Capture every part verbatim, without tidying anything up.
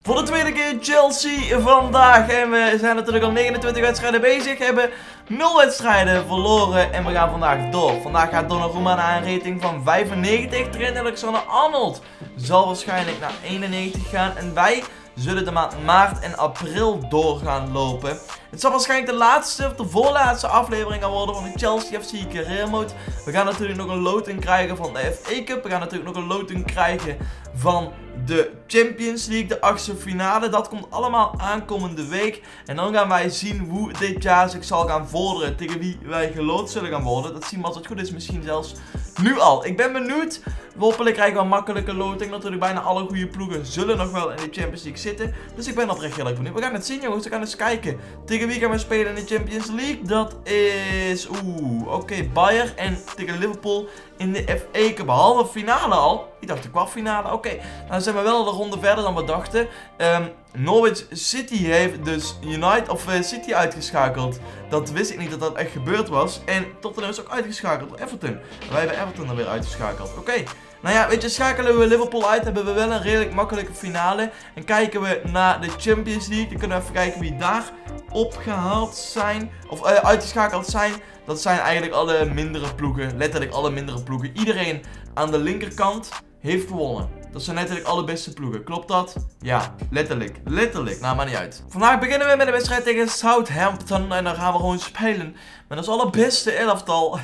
Voor de tweede keer Chelsea vandaag. En we zijn natuurlijk al negenentwintig wedstrijden bezig. Hebben nul wedstrijden verloren. En we gaan vandaag door. Vandaag gaat Donnarumma naar een rating van vijfennegentig. Trent Alexander-Arnold zal waarschijnlijk naar eenennegentig gaan. En wij zullen de maand maart en april door gaan lopen. Het zal waarschijnlijk de laatste of de voorlaatste aflevering gaan worden van de Chelsea F C Career Mode. We gaan natuurlijk nog een loting krijgen van de F A Cup. We gaan natuurlijk nog een loting krijgen van de Champions League, de achtste finale. Dat komt allemaal aankomende week. En dan gaan wij zien hoe dit jaar zich zal gaan vorderen. Tegen wie wij geloot zullen gaan worden. Dat zien we als het goed is misschien zelfs nu al. Ik ben benieuwd. Hopelijk krijgen we een makkelijke loting. Natuurlijk bijna alle goede ploegen zullen nog wel in de Champions League zitten. Dus ik ben oprecht heel erg benieuwd. We gaan het zien jongens. We gaan eens kijken. Tegen wie gaan we spelen in de Champions League? Dat is... Oeh, oké. Okay, Bayern en tegen Liverpool in de F A Cup. Halve finale al. Ik dacht de kwartfinale. Oké. Okay. Nou, dan zijn we wel de ronde verder dan we dachten. Um, Norwich City heeft dus United of uh, City uitgeschakeld. Dat wist ik niet dat dat echt gebeurd was. En Tottenham is ook uitgeschakeld door Everton. Wij hebben Everton er weer uitgeschakeld. Oké. Okay. Nou ja, weet je, schakelen we Liverpool uit, hebben we wel een redelijk makkelijke finale. En kijken we naar de Champions League, dan kunnen we even kijken wie daar opgehaald zijn, of uh, uitgeschakeld zijn. Dat zijn eigenlijk alle mindere ploegen, letterlijk alle mindere ploegen. Iedereen aan de linkerkant heeft gewonnen. Dat zijn letterlijk alle beste ploegen. Klopt dat? Ja, letterlijk. Letterlijk. Nou, maakt niet uit. Vandaag beginnen we met een wedstrijd tegen Southampton. En dan gaan we gewoon spelen met ons allerbeste elftal.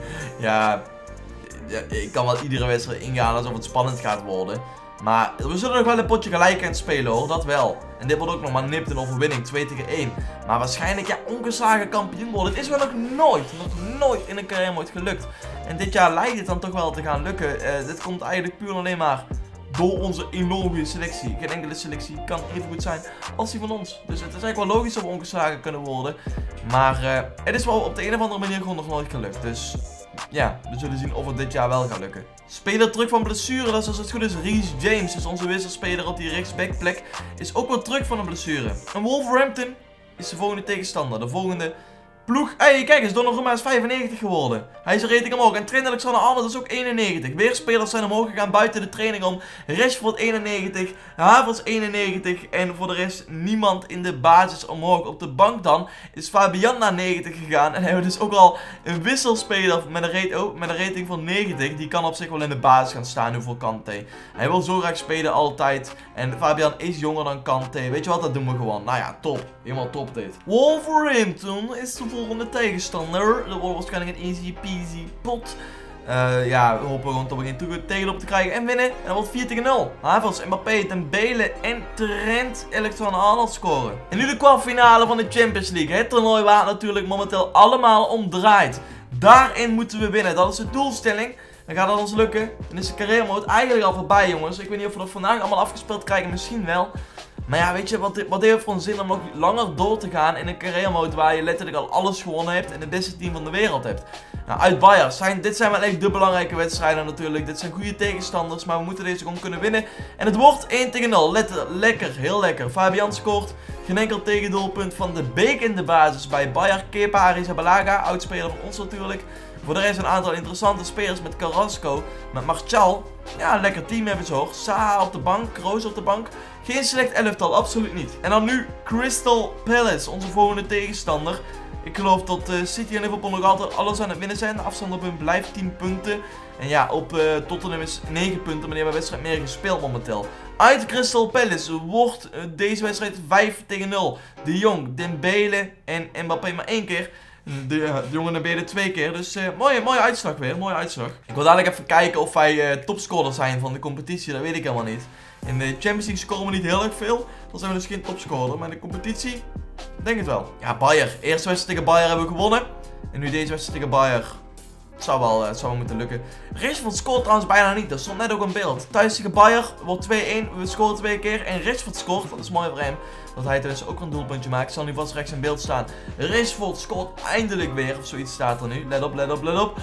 Ja... Ja, ik kan wel iedere wedstrijd ingaan alsof het spannend gaat worden. Maar we zullen nog wel een potje gelijk aan spelen hoor, dat wel. En dit wordt ook nog maar nipt een overwinning, twee tegen één. Maar waarschijnlijk ja, ongeslagen kampioen worden. Het is wel nog nooit, nog nooit in een carrière mode gelukt. En dit jaar lijkt het dan toch wel te gaan lukken. Uh, dit komt eigenlijk puur alleen maar door onze enorme goede selectie. Geen enkele selectie kan even goed zijn als die van ons. Dus het is eigenlijk wel logisch dat we ongeslagen kunnen worden. Maar uh, het is wel op de een of andere manier gewoon nog nooit gelukt. Dus... ja, we zullen zien of het dit jaar wel gaat lukken. Speler terug van blessure, dat is als het goed is Reece James. Dus onze wisselspeler op die rechtsbackplek is ook wel terug van een blessure. En Wolverhampton is de volgende tegenstander. De volgende ploeg. Hé, hey, kijk eens, Donnarumma is vijfennegentig geworden. Hij is een rating omhoog. En Trent Alexander-Arnold is ook eenennegentig. Weer spelers zijn omhoog gegaan buiten de training om. Rashford eenennegentig. Havertz eenennegentig. En voor de rest niemand in de basis omhoog. Op de bank dan is Fabian naar negentig gegaan. En hebben we dus ook al een wisselspeler met een, rate, oh, met een rating van negentig. Die kan op zich wel in de basis gaan staan nu voor Kanté. Hij wil zo graag spelen altijd. En Fabian is jonger dan Kanté. Weet je wat, dat doen we gewoon. Nou ja, top. Helemaal top dit. Wolverhampton is de volgende tegenstander. Dat wordt waarschijnlijk een easy peasy pot. Uh, ja, we hopen gewoon dat we geen toegang tegenop te krijgen en winnen. En dat wordt vier tegen nul. Havertz, Mbappé, Dembele en Trent Alexander-Arnold scoren. En nu de kwartfinale van de Champions League. Het toernooi waar natuurlijk momenteel allemaal om draait. Daarin moeten we winnen. Dat is de doelstelling. Dan gaat dat ons lukken. Dan is de carrière mode eigenlijk al voorbij, jongens. Ik weet niet of we dat vandaag allemaal afgespeeld krijgen. Misschien wel. Maar ja, weet je, wat, wat heeft voor een zin om nog langer door te gaan in een carrière mode waar je letterlijk al alles gewonnen hebt en het beste team van de wereld hebt. Nou, uit Bayern. Zijn, dit zijn wel echt de belangrijke wedstrijden natuurlijk. Dit zijn goede tegenstanders, maar we moeten deze gewoon kunnen winnen. En het wordt één tegen nul. Letter, lekker, heel lekker. Fabian scoort. Geen enkel tegendoelpunt van de Beek in de basis bij Bayern. Kepa Arrizabalaga, oudspeler van ons natuurlijk. Voor de rest een aantal interessante spelers met Carrasco, met Martial. Ja, een lekker team hebben ze hoor. Saha op de bank, Kroos op de bank. Geen slecht elftal, absoluut niet. En dan nu Crystal Palace, onze volgende tegenstander. Ik geloof dat uh, City en Liverpool nog altijd alles aan het winnen zijn. De afstand op hun blijft tien punten. En ja, op uh, Tottenham is negen punten, maar die hebben wedstrijd meer gespeeld momenteel. Uit Crystal Palace wordt uh, deze wedstrijd vijf tegen nul. De Jong, Dembele en Mbappé maar één keer. De, de jongen Dembele twee keer. Dus uh, mooie, mooie uitslag weer. Mooie uitslag. Ik wil dadelijk even kijken of wij uh, topscorer zijn van de competitie. Dat weet ik helemaal niet. In de Champions League scoren we niet heel erg veel. Dan zijn we dus geen topscorer. Maar in de competitie, denk het wel. Ja, Bayern. Eerste wedstrijd tegen Bayern hebben we gewonnen. En nu deze wedstrijd tegen Bayern. Het zou wel, uh, het zou wel moeten lukken. Rashford scoort trouwens bijna niet. Dat stond net ook een beeld. Thuis tegen Bayern wordt twee één. We scoren twee keer. En Rashford scoort. Dat is mooi voor hem. Dat hij tenminste ook een doelpuntje maakt. Zal nu vast rechts in beeld staan. Rashford scoort eindelijk weer. Of zoiets staat er nu. Let op, let op, let op.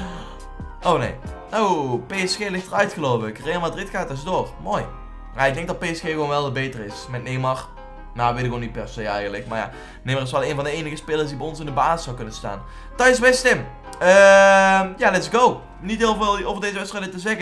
Oh nee. Oh, P S G ligt eruit geloof ik. Real Madrid gaat dus door. Mooi. Ja, ik denk dat P S G gewoon wel de beter is. Met Neymar. Nou, weet ik gewoon niet per se eigenlijk. Maar ja, Neymar is wel een van de enige spelers die bij ons in de basis zou kunnen staan. Thuis West Ham. Uh, ja, let's go. Niet heel veel over deze wedstrijd te zeggen.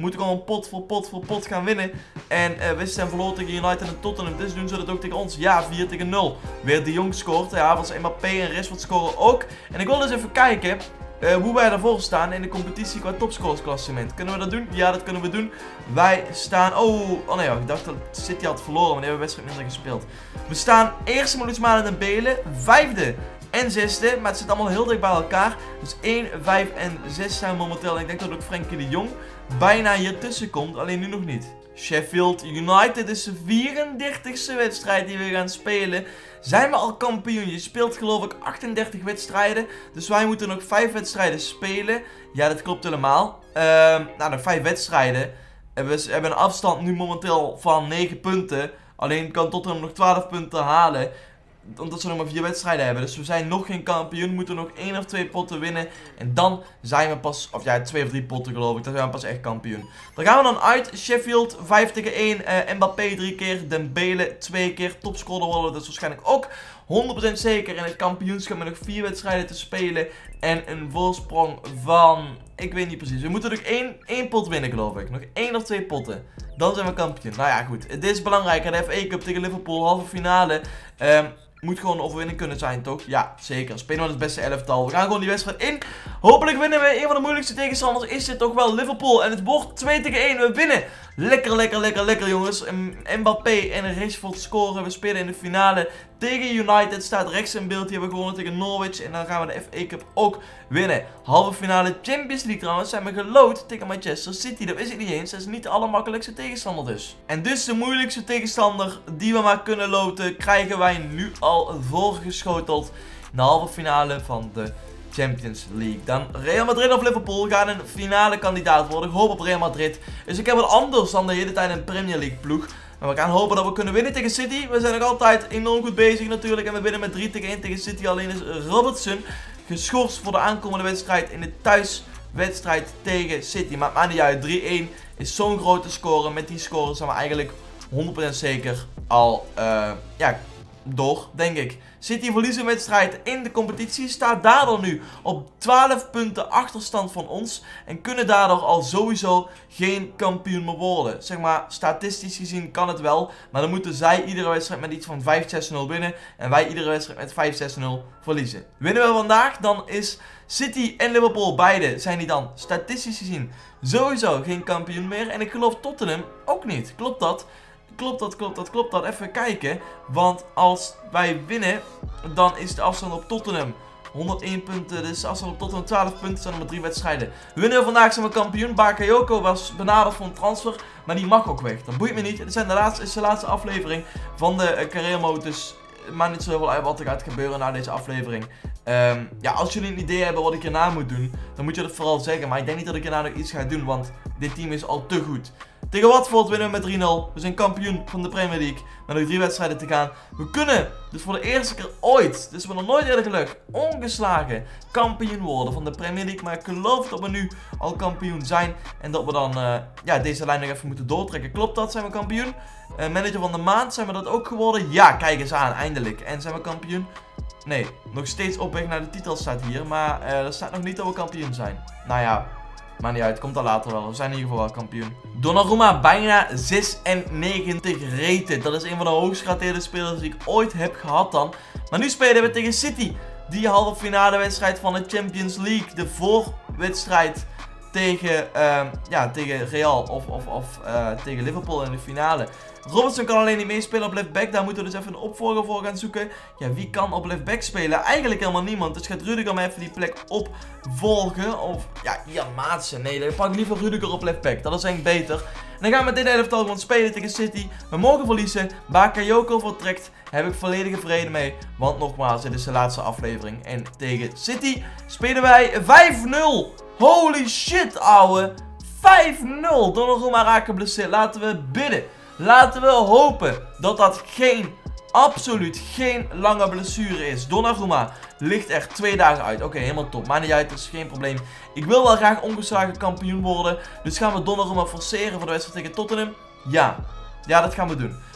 moeten gewoon pot voor pot voor pot gaan winnen. En uh, West Ham verloor tegen United en Tottenham. Dus doen ze dat ook tegen ons. Ja, vier tegen nul. Weer de Jong scoort. Ja, was Mbappé en Rashford scoren ook. En ik wil eens even kijken uh, hoe wij daarvoor staan in de competitie qua topscorersklassement. Kunnen we dat doen? Ja, dat kunnen we doen. Wij staan... Oh, oh nee, ik dacht dat City had verloren, maar die hebben we wedstrijd minder gespeeld. We staan eerste met Ousmane Dembele, vijfde en zesde, maar het zit allemaal heel dicht bij elkaar. Dus één, vijf en zes zijn momenteel. En ik denk dat ook Frenkie de Jong bijna hier tussen komt, alleen nu nog niet. Sheffield United is de vierendertigste wedstrijd die we gaan spelen. Zijn we al kampioen? Je speelt geloof ik achtendertig wedstrijden. Dus wij moeten nog vijf wedstrijden spelen. Ja, dat klopt helemaal. Uh, nou, nog vijf wedstrijden. En we hebben een afstand nu momenteel van negen punten. Alleen kan Tottenham nog twaalf punten halen. Omdat ze nog maar vier wedstrijden hebben. Dus we zijn nog geen kampioen. We moeten nog één of twee potten winnen. En dan zijn we pas... Of ja, twee of drie potten geloof ik. Dan zijn we pas echt kampioen. Dan gaan we dan uit. Sheffield vijf tegen één. Uh, Mbappé drie keer. Dembele twee keer. Topscorer worden dus waarschijnlijk ook honderd procent zeker. In het kampioenschap met nog vier wedstrijden te spelen. En een voorsprong van... Ik weet niet precies. We moeten nog één, één pot winnen geloof ik. Nog één of twee potten. Dan zijn we kampioen. Nou ja, goed. Dit is belangrijk. De F A Cup tegen Liverpool. Halve finale. Um, Moet gewoon een overwinning kunnen zijn, toch? Ja, zeker. Spelen we het beste elftal. We gaan gewoon die wedstrijd in. Hopelijk winnen we. Een van de moeilijkste tegenstanders is dit toch wel Liverpool. En het wordt twee tegen één. We winnen. Lekker, lekker, lekker, lekker, jongens. Mbappé en Rashford scoren. We spelen in de finale tegen United. Staat rechts in beeld. Die hebben we gewonnen tegen Norwich. En dan gaan we de F A Cup ook winnen. Halve finale Champions League trouwens. Zijn we geloot tegen Manchester City. Dat is het niet eens. Dat is niet de allermakkelijkste tegenstander dus. En dus de moeilijkste tegenstander die we maar kunnen loten, krijgen wij nu al voorgeschoteld. In de halve finale van de Champions League. Dan Real Madrid of Liverpool gaan een finale kandidaat worden. Ik hoop op Real Madrid. Dus ik heb wat anders dan de hele tijd een Premier League ploeg. Maar we gaan hopen dat we kunnen winnen tegen City. We zijn nog altijd enorm goed bezig natuurlijk. En we winnen met drie tegen één tegen City. Alleen is Robertson geschorst voor de aankomende wedstrijd in de thuiswedstrijd tegen City. Maar het maakt niet uit. drie één is zo'n grote score. Met die score zijn we eigenlijk honderd procent zeker al uh, ja, door, denk ik. City verliest een wedstrijd in de competitie, staat daardoor nu op twaalf punten achterstand van ons. En kunnen daardoor al sowieso geen kampioen meer worden. Zeg maar, statistisch gezien kan het wel. Maar dan moeten zij iedere wedstrijd met iets van vijf zes nul winnen. En wij iedere wedstrijd met vijf zes nul verliezen. Winnen we vandaag, dan is City en Liverpool, beide zijn die dan statistisch gezien sowieso geen kampioen meer. En ik geloof Tottenham ook niet. Klopt dat? Klopt dat, klopt dat, klopt dat. Even kijken. Want als wij winnen, dan is de afstand op Tottenham honderdéén punten. Dus de afstand op Tottenham twaalf punten. Zijn er maar drie wedstrijden. Winnen we vandaag, zijn we kampioen. Bakayoko was benaderd voor een transfer. Maar die mag ook weg. Dat boeit me niet. Het zijn de laatste, is de laatste aflevering van de uh, carrière mode. Dus het maakt niet zo heel veel uit wat er gaat gebeuren na deze aflevering. Um, ja, als jullie een idee hebben wat ik hierna moet doen, dan moet je dat vooral zeggen. Maar ik denk niet dat ik hierna nog iets ga doen, want dit team is al te goed. Tegen Watford winnen we met drie nul. We zijn kampioen van de Premier League. Met nog drie wedstrijden te gaan. We kunnen dus voor de eerste keer ooit, dus we nog nooit eerder gelukt, ongeslagen kampioen worden van de Premier League. Maar ik geloof dat we nu al kampioen zijn. En dat we dan uh, ja, deze lijn nog even moeten doortrekken. Klopt dat? Zijn we kampioen? Uh, manager van de maand, zijn we dat ook geworden? Ja, kijk eens aan, eindelijk. En zijn we kampioen? Nee, nog steeds op weg naar de titel staat hier. Maar uh, er staat nog niet dat we kampioen zijn. Nou ja, maakt niet uit, komt al later wel. We zijn in ieder geval wel kampioen. Donnarumma bijna zesennegentig rated. Dat is een van de hoogst gerateerde spelers die ik ooit heb gehad dan. Maar nu spelen we tegen City. Die halve finale wedstrijd van de Champions League. De voorwedstrijd tegen, uh, ja, tegen Real of, of, of uh, tegen Liverpool in de finale. Robertson kan alleen niet meespelen op left back. Daar moeten we dus even een opvolger voor gaan zoeken. Ja, wie kan op left back spelen? Eigenlijk helemaal niemand. Dus gaat Rudiger maar even die plek opvolgen. Of, ja, Ian Maatsen. Nee, dan pak ik liever Rudiger op left back. Dat is eigenlijk beter. En dan gaan we dit elftal gewoon spelen tegen City. We mogen verliezen. Bakayoko vertrekt. Heb ik volledige vrede mee. Want nogmaals, dit is de laatste aflevering. En tegen City spelen wij vijf nul. Holy shit, ouwe. vijf nul. Donnarumma raakt geblesseerd. Laten we bidden. Laten we hopen dat dat geen, absoluut geen lange blessure is. Donnarumma ligt er twee dagen uit. Oké, okay, helemaal top. Maakt niet uit, dat is geen probleem. Ik wil wel graag ongeslagen kampioen worden. Dus gaan we Donnarumma forceren voor de wedstrijd tegen Tottenham? Ja. Ja, dat gaan we doen.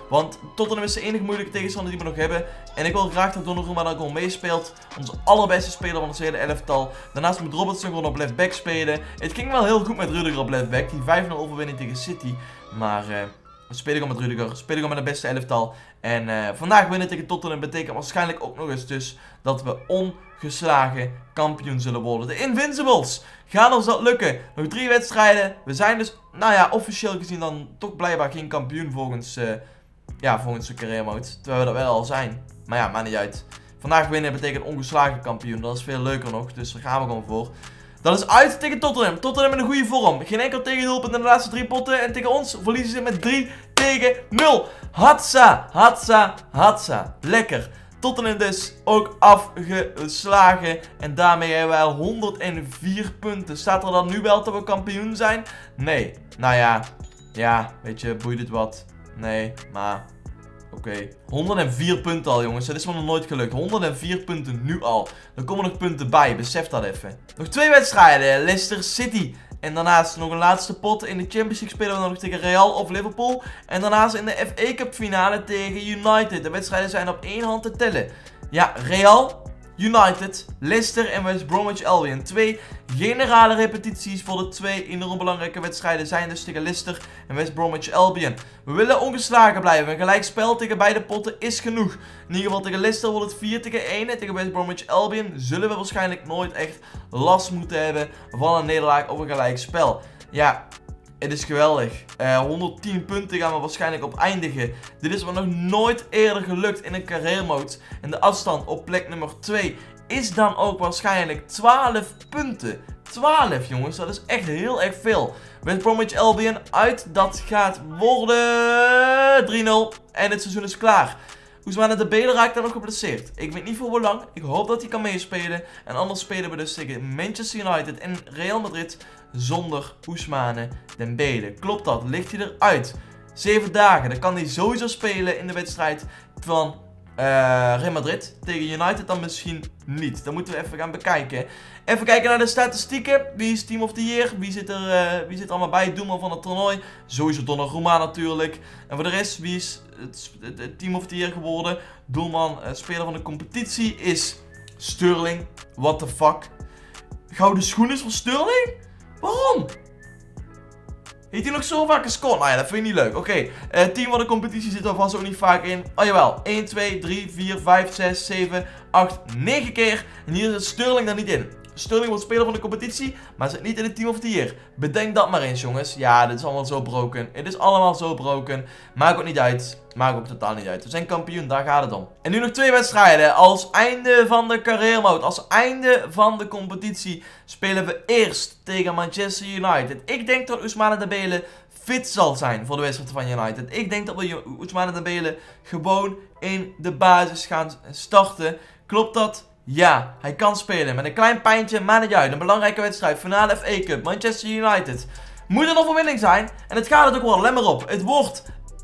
Want Tottenham is de enige moeilijke tegenstander die we nog hebben. En ik wil graag dat Donnarumma dan gewoon meespeelt. Onze allerbeste speler van het hele elftal. Daarnaast moet Robertson gewoon op left back spelen. Het ging wel heel goed met Rudiger op left back. Die vijf nul overwinning tegen City. Maar uh, we spelen gewoon met Rudiger. We spelen gewoon met de beste elftal. En uh, vandaag winnen tegen Tottenham betekent waarschijnlijk ook nog eens dus dat we ongeslagen kampioen zullen worden. De Invincibles. Gaan ons dat lukken? Nog drie wedstrijden. We zijn dus, nou ja, officieel gezien dan toch blijkbaar geen kampioen volgens, uh, ja, volgens de career mode. Terwijl we dat wel al zijn. Maar ja, maakt niet uit. Vandaag winnen betekent ongeslagen kampioen. Dat is veel leuker nog. Dus daar gaan we gewoon voor. Dat is uit tegen Tottenham. Tottenham in een goede vorm. Geen enkel tegendoelpunt in de laatste drie potten. En tegen ons verliezen ze met drie tegen nul. Hatsa, hatsa, hatsa. Lekker. Tottenham dus ook afgeslagen. En daarmee hebben wij al honderdvier punten. Staat er dan nu wel dat we kampioen zijn? Nee. Nou ja. Ja, weet je, boeit het wat. Nee, maar... Oké. Okay. honderdvier punten al, jongens. Dat is me nog nooit gelukt. honderdvier punten nu al. Er komen nog punten bij. Besef dat even. Nog twee wedstrijden. Leicester City. En daarnaast nog een laatste pot. In de Champions League spelen we nog tegen Real of Liverpool. En daarnaast in de F A Cup finale tegen United. De wedstrijden zijn op één hand te tellen. Ja, Real, United, Leicester en West Bromwich Albion. Twee generale repetities voor de twee enorm belangrijke wedstrijden zijn dus tegen Leicester en West Bromwich Albion. We willen ongeslagen blijven. Een gelijkspel tegen beide potten is genoeg. In ieder geval tegen Leicester wordt het vier tegen één. En tegen West Bromwich Albion zullen we waarschijnlijk nooit echt last moeten hebben van een nederlaag of een gelijkspel. Ja... Het is geweldig. Uh, honderdtien punten gaan we waarschijnlijk op eindigen. Dit is me nog nooit eerder gelukt in een career mode. En de afstand op plek nummer twee is dan ook waarschijnlijk twaalf punten. twaalf jongens, dat is echt heel erg veel. West Bromwich Albion uit, dat gaat worden drie nul. En het seizoen is klaar. Ousmane Dembele raakt dan nog geblesseerd. Ik weet niet voor hoe lang. Ik hoop dat hij kan meespelen. En anders spelen we dus tegen Manchester United en Real Madrid zonder Ousmane Dembele. Klopt dat? Ligt hij eruit? Zeven dagen. Dan kan hij sowieso spelen in de wedstrijd van uh, Real Madrid. Tegen United dan misschien niet. Dat moeten we even gaan bekijken. Even kijken naar de statistieken. Wie is Team of the Year? Wie zit er, uh, wie zit er allemaal bij? Doelman van het toernooi. Sowieso Donnarumma natuurlijk. En voor de rest, wie is het, het, het Team of the Year geworden? Doelman, uh, speler van de competitie is Sterling. What the fuck? Gouden schoen is voor Sterling? Waarom? Heeft hij nog zo vaak gescoord? Nou ja, dat vind ik niet leuk. Oké, okay. uh, team van de competitie zit er vast ook niet vaak in. Oh jawel, één, twee, drie, vier, vijf, zes, zeven, acht, negen keer. En hier zit Sterling er niet in. Sterling wordt speler van de competitie, maar zit niet in het Team of the Year. Bedenk dat maar eens, jongens. Ja, dit is allemaal zo broken. Het is allemaal zo broken. Maakt ook niet uit. Maakt ook totaal niet uit. We zijn kampioen, daar gaat het om. En nu nog twee wedstrijden. Als einde van de career mode, als einde van de competitie, spelen we eerst tegen Manchester United. Ik denk dat Ousmane Dembele fit zal zijn voor de wedstrijd van United. Ik denk dat we Ousmane Dembele gewoon in de basis gaan starten. Klopt dat? Ja, hij kan spelen met een klein pijntje, maar niet uit. Een belangrijke wedstrijd, finale F A Cup, Manchester United. Moet een overwinning zijn en het gaat het ook wel, let maar op. Het wordt...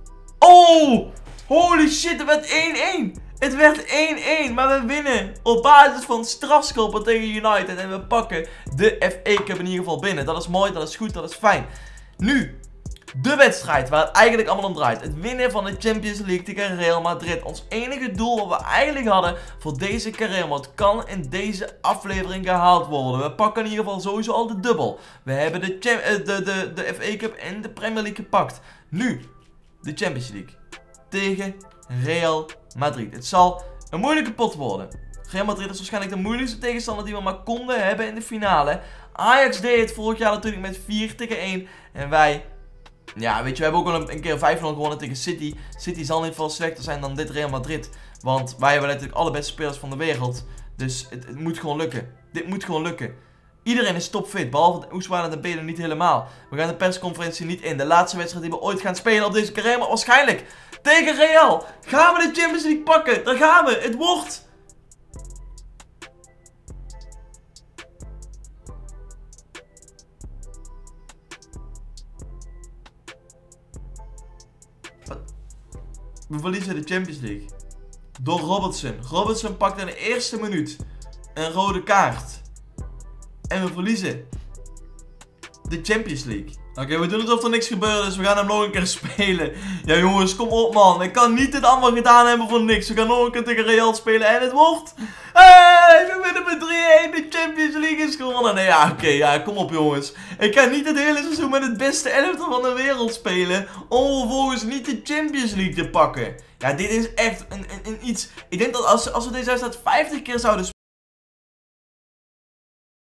Oh! Holy shit, het werd één één. Het werd één één, maar we winnen op basis van strafschoppen tegen United. En we pakken de F A Cup in ieder geval binnen. Dat is mooi, dat is goed, dat is fijn. Nu... de wedstrijd waar het eigenlijk allemaal om draait. Het winnen van de Champions League tegen Real Madrid. Ons enige doel wat we eigenlijk hadden voor deze career mode kan in deze aflevering gehaald worden. We pakken in ieder geval sowieso al de dubbel. We hebben de, de, de, de F A Cup en de Premier League gepakt. Nu de Champions League tegen Real Madrid. Het zal een moeilijke pot worden. Real Madrid is waarschijnlijk de moeilijkste tegenstander die we maar konden hebben in de finale. Ajax deed het vorig jaar natuurlijk met vier tegen één. En wij... ja, weet je, we hebben ook al een, een keer vijf nul gewonnen tegen City. City zal niet veel slechter zijn dan dit Real Madrid. Want wij hebben natuurlijk alle beste spelers van de wereld. Dus het, het moet gewoon lukken. Dit moet gewoon lukken. Iedereen is topfit, behalve Ousmane Dembele niet helemaal. We gaan de persconferentie niet in. De laatste wedstrijd die we ooit gaan spelen op deze carrière, maar waarschijnlijk tegen Real. Gaan we de Champions League pakken? Daar gaan we. Het wordt... we verliezen de Champions League. Door Robertson. Robertson pakt in de eerste minuut een rode kaart. En we verliezen de Champions League. Oké, okay, we doen alsof er niks gebeurd is. We gaan hem nog een keer spelen. Ja jongens, kom op man. Ik kan niet dit allemaal gedaan hebben voor niks. We gaan nog een keer tegen Real spelen en het wordt... Hey, we winnen met drie-een. De Champions League is gewonnen. Nee, ja, oké, okay, ja, kom op jongens. Ik ga niet het hele seizoen met het beste elftal van de wereld spelen. Om vervolgens niet de Champions League te pakken. Ja, dit is echt een, een, een iets... Ik denk dat als, als we deze wedstrijd vijftig keer zouden spelen...